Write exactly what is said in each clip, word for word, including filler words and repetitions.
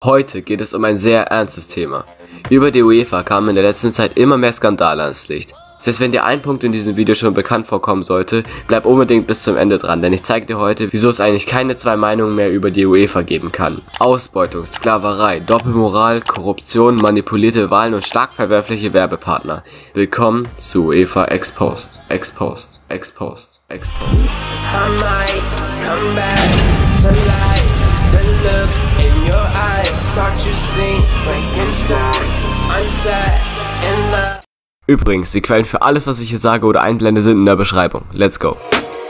Heute geht es um ein sehr ernstes Thema. Über die UEFA kamen in der letzten Zeit immer mehr Skandale ans Licht. Selbst wenn dir ein Punkt in diesem Video schon bekannt vorkommen sollte, bleib unbedingt bis zum Ende dran, denn ich zeige dir heute, wieso es eigentlich keine zwei Meinungen mehr über die UEFA geben kann. Ausbeutung, Sklaverei, Doppelmoral, Korruption, manipulierte Wahlen und stark verwerfliche Werbepartner. Willkommen zu UEFA Exposed, Exposed, Exposed, Exposed. I might come back to life. The look in your eyes, thought you seen Frankenstein. I'm sad in love. Übrigens, die Quellen für alles, was ich hier sage oder einblende, sind in der Beschreibung. Let's go!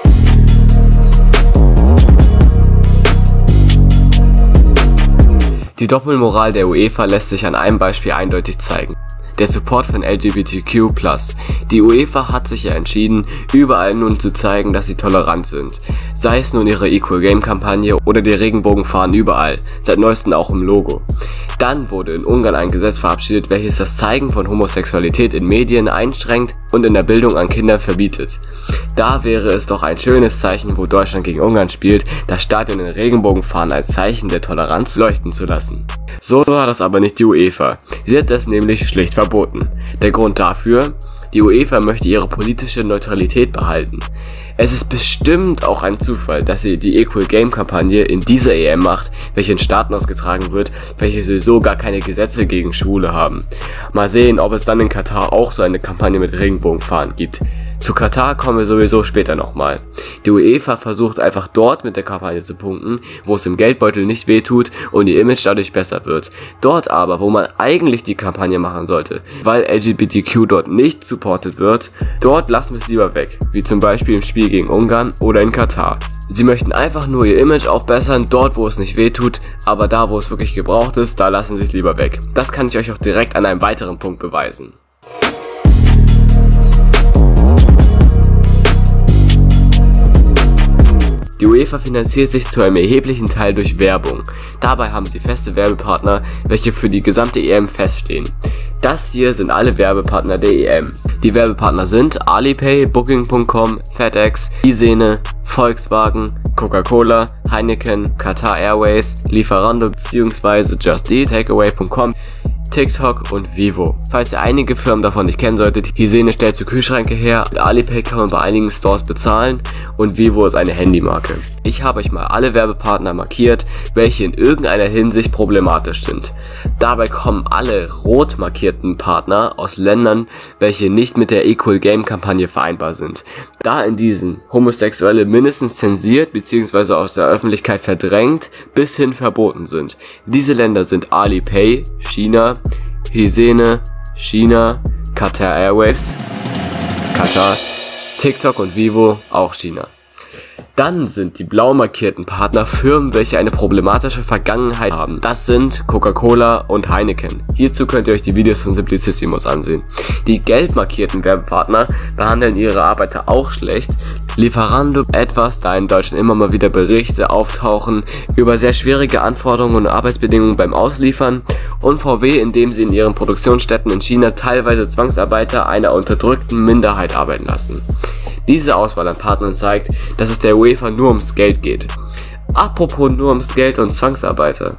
Die Doppelmoral der UEFA lässt sich an einem Beispiel eindeutig zeigen. Der Support von L G B T Q plus. Die UEFA hat sich ja entschieden, überall nun zu zeigen, dass sie tolerant sind. Sei es nun ihre Equal Game Kampagne oder die Regenbogenfahnen überall, seit neuestem auch im Logo. Dann wurde in Ungarn ein Gesetz verabschiedet, welches das Zeigen von Homosexualität in Medien einschränkt und in der Bildung an Kindern verbietet. Da wäre es doch ein schönes Zeichen, wo Deutschland gegen Ungarn spielt, das Stadion in Regenbogenfahnen als Zeichen der Toleranz leuchten zu lassen. So war das aber nicht die UEFA. Sie hat das nämlich schlicht verboten. Der Grund dafür? Die UEFA möchte ihre politische Neutralität behalten. Es ist bestimmt auch ein Zufall, dass sie die Equal Game Kampagne in dieser E M macht, welche in Staaten ausgetragen wird, welche sowieso gar keine Gesetze gegen Schwule haben. Mal sehen, ob es dann in Katar auch so eine Kampagne mit Regenbogenfahnen gibt. Zu Katar kommen wir sowieso später nochmal. Die UEFA versucht einfach dort mit der Kampagne zu punkten, wo es im Geldbeutel nicht wehtut und ihr Image dadurch besser wird. Dort aber, wo man eigentlich die Kampagne machen sollte, weil L G B T Q dort nicht supported wird, dort lassen wir es lieber weg, wie zum Beispiel im Spiel gegen Ungarn oder in Katar. Sie möchten einfach nur ihr Image aufbessern, dort wo es nicht wehtut, aber da wo es wirklich gebraucht ist, da lassen sie es lieber weg. Das kann ich euch auch direkt an einem weiteren Punkt beweisen. Die UEFA finanziert sich zu einem erheblichen Teil durch Werbung. Dabei haben sie feste Werbepartner, welche für die gesamte E M feststehen. Das hier sind alle Werbepartner der E M. Die Werbepartner sind Alipay, Booking Punkt com, FedEx, Isene, Volkswagen, Coca-Cola, Heineken, Qatar Airways, Lieferando bzw. Just Eat, Takeaway Punkt com, TikTok und Vivo. Falls ihr einige Firmen davon nicht kennen solltet, Isene stellt so Kühlschränke her, mit Alipay kann man bei einigen Stores bezahlen und Vivo ist eine Handymarke. Ich habe euch mal alle Werbepartner markiert, welche in irgendeiner Hinsicht problematisch sind. Dabei kommen alle rot markierten Partner aus Ländern, welche nicht mit der Equal Game Kampagne vereinbar sind. Da in diesen Homosexuelle mindestens zensiert bzw. aus der Öffentlichkeit verdrängt bis hin verboten sind. Diese Länder sind Alipay, China, Isene, China, Qatar Airways, Katar, TikTok und Vivo, auch China. Dann sind die blau markierten Partner Firmen, welche eine problematische Vergangenheit haben. Das sind Coca-Cola und Heineken. Hierzu könnt ihr euch die Videos von Simplicissimus ansehen. Die gelb markierten Werbepartner behandeln ihre Arbeiter auch schlecht. Lieferando etwas, da in Deutschland immer mal wieder Berichte auftauchen über sehr schwierige Anforderungen und Arbeitsbedingungen beim Ausliefern, und V W, indem sie in ihren Produktionsstätten in China teilweise Zwangsarbeiter einer unterdrückten Minderheit arbeiten lassen. Diese Auswahl an Partnern zeigt, dass es der UEFA nur ums Geld geht. Apropos nur ums Geld und Zwangsarbeiter.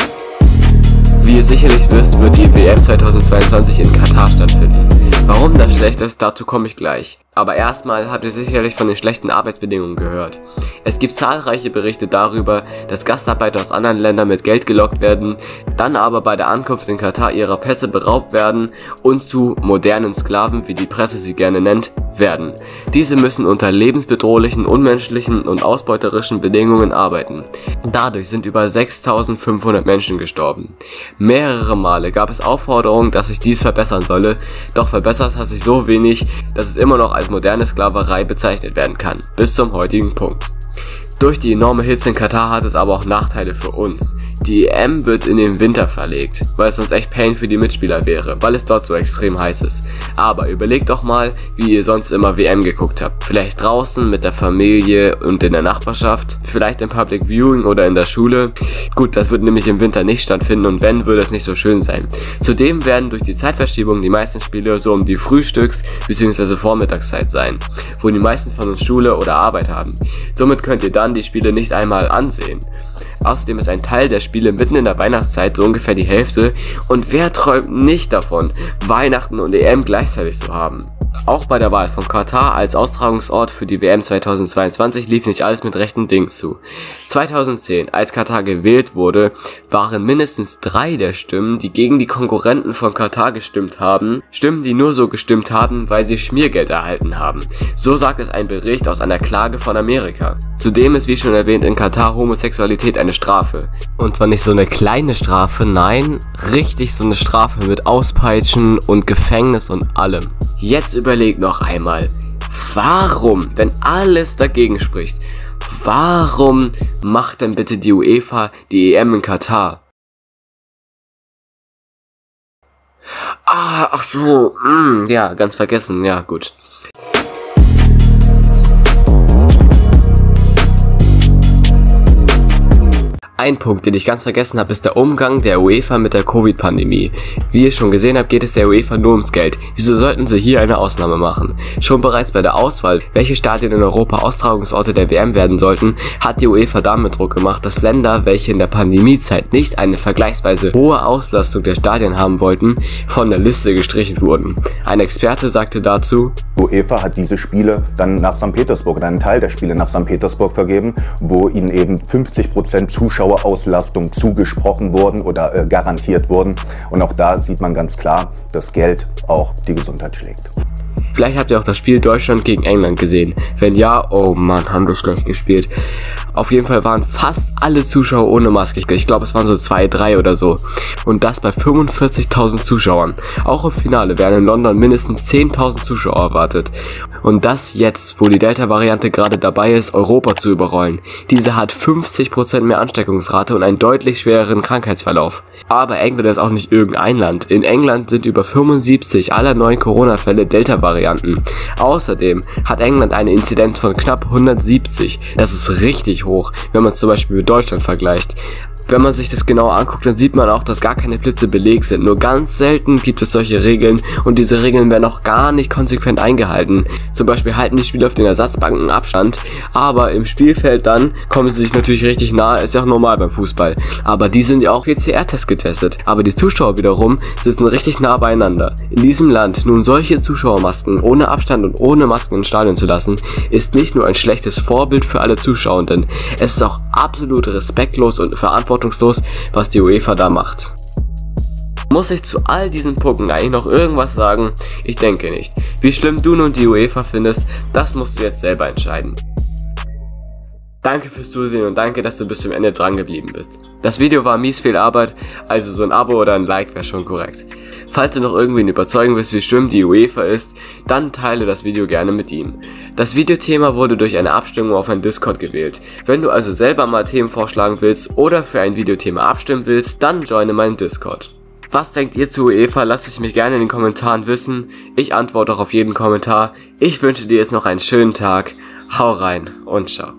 Wie ihr sicherlich wisst, wird die W M zweitausendzweiundzwanzig in Katar stattfinden. Warum das schlecht ist, dazu komme ich gleich. Aber erstmal habt ihr sicherlich von den schlechten Arbeitsbedingungen gehört. Es gibt zahlreiche Berichte darüber, dass Gastarbeiter aus anderen Ländern mit Geld gelockt werden, dann aber bei der Ankunft in Katar ihrer Pässe beraubt werden und zu modernen Sklaven, wie die Presse sie gerne nennt, werden. Diese müssen unter lebensbedrohlichen, unmenschlichen und ausbeuterischen Bedingungen arbeiten. Dadurch sind über sechstausendfünfhundert Menschen gestorben. Mehrere Male gab es Aufforderungen, dass sich dies verbessern solle, doch verbessert hat sich so wenig, dass es immer noch als moderne Sklaverei bezeichnet werden kann, bis zum heutigen Punkt. Durch die enorme Hitze in Katar hat es aber auch Nachteile für uns. Die E M wird in den Winter verlegt, weil es sonst echt Pain für die Mitspieler wäre, weil es dort so extrem heiß ist. Aber überlegt doch mal, wie ihr sonst immer W M geguckt habt. Vielleicht draußen mit der Familie und in der Nachbarschaft, vielleicht im Public Viewing oder in der Schule. Gut, das wird nämlich im Winter nicht stattfinden und wenn, würde es nicht so schön sein. Zudem werden durch die Zeitverschiebung die meisten Spiele so um die Frühstücks- bzw. Vormittagszeit sein, wo die meisten von uns Schule oder Arbeit haben. Somit könnt ihr dann die Spiele nicht einmal ansehen. Außerdem ist ein Teil der Spiele mitten in der Weihnachtszeit, so ungefähr die Hälfte, und wer träumt nicht davon, Weihnachten und E M gleichzeitig zu haben? Auch bei der Wahl von Katar als Austragungsort für die W M zweitausendzweiundzwanzig lief nicht alles mit rechten Dingen zu. zweitausendzehn, als Katar gewählt wurde, waren mindestens drei der Stimmen, die gegen die Konkurrenten von Katar gestimmt haben, Stimmen, die nur so gestimmt haben, weil sie Schmiergeld erhalten haben. So sagt es ein Bericht aus einer Klage von Amerika. Zudem ist, wie schon erwähnt, in Katar Homosexualität eine Strafe. Und zwar nicht so eine kleine Strafe, nein, richtig so eine Strafe mit Auspeitschen und Gefängnis und allem. Jetzt überleg noch einmal, warum, wenn alles dagegen spricht, warum macht denn bitte die UEFA die E M in Katar? Ah, ach so, mm, ja, ganz vergessen, ja, gut. Ein Punkt, den ich ganz vergessen habe, ist der Umgang der UEFA mit der Covid-Pandemie. Wie ihr schon gesehen habt, geht es der UEFA nur ums Geld. Wieso sollten sie hier eine Ausnahme machen? Schon bereits bei der Auswahl, welche Stadien in Europa Austragungsorte der W M werden sollten, hat die UEFA damit Druck gemacht, dass Länder, welche in der Pandemiezeit nicht eine vergleichsweise hohe Auslastung der Stadien haben wollten, von der Liste gestrichen wurden. Ein Experte sagte dazu: UEFA hat diese Spiele dann nach Sankt Petersburg, oder einen Teil der Spiele nach Sankt Petersburg vergeben, wo ihnen eben fünfzig Prozent Zuschauerauslastung zugesprochen wurden oder äh, garantiert wurden. Und auch da sieht man ganz klar, dass Geld auch die Gesundheit schlägt. Vielleicht habt ihr auch das Spiel Deutschland gegen England gesehen. Wenn ja, oh Mann, haben wir schlecht gespielt. Auf jeden Fall waren fast alle Zuschauer ohne Maske. Ich glaube, es waren so zwei, drei oder so. Und das bei fünfundvierzigtausend Zuschauern. Auch im Finale werden in London mindestens zehntausend Zuschauer erwartet. Und das jetzt, wo die Delta-Variante gerade dabei ist, Europa zu überrollen. Diese hat fünfzig Prozent mehr Ansteckungsrate und einen deutlich schwereren Krankheitsverlauf. Aber England ist auch nicht irgendein Land. In England sind über fünfundsiebzig aller neuen Corona-Fälle Delta-Varianten. Außerdem hat England eine Inzidenz von knapp hundertsiebzig. Das ist richtig hoch, wenn man es zum Beispiel mit Deutschland vergleicht. Wenn man sich das genauer anguckt, dann sieht man auch, dass gar keine Blitze belegt sind. Nur ganz selten gibt es solche Regeln und diese Regeln werden auch gar nicht konsequent eingehalten. Zum Beispiel halten die Spieler auf den Ersatzbanken Abstand, aber im Spielfeld dann kommen sie sich natürlich richtig nahe, ist ja auch normal beim Fußball. Aber die sind ja auch P C R-Test getestet. Aber die Zuschauer wiederum sitzen richtig nah beieinander. In diesem Land nun solche Zuschauermasken ohne Abstand und ohne Masken ins Stadion zu lassen, ist nicht nur ein schlechtes Vorbild für alle Zuschauenden, es ist auch absolut respektlos und verantwortungslos, was die UEFA da macht. Muss ich zu all diesen Punkten eigentlich noch irgendwas sagen? Ich denke nicht. Wie schlimm du nun die UEFA findest, das musst du jetzt selber entscheiden. Danke fürs Zusehen und danke, dass du bis zum Ende dran geblieben bist. Das Video war mies viel Arbeit, also so ein Abo oder ein Like wäre schon korrekt. Falls du noch irgendwen überzeugen willst, wie schlimm die UEFA ist, dann teile das Video gerne mit ihm. Das Videothema wurde durch eine Abstimmung auf ein Discord gewählt. Wenn du also selber mal Themen vorschlagen willst oder für ein Videothema abstimmen willst, dann joine meinen Discord. Was denkt ihr zu UEFA? Lasst es mich gerne in den Kommentaren wissen. Ich antworte auch auf jeden Kommentar. Ich wünsche dir jetzt noch einen schönen Tag. Hau rein und ciao.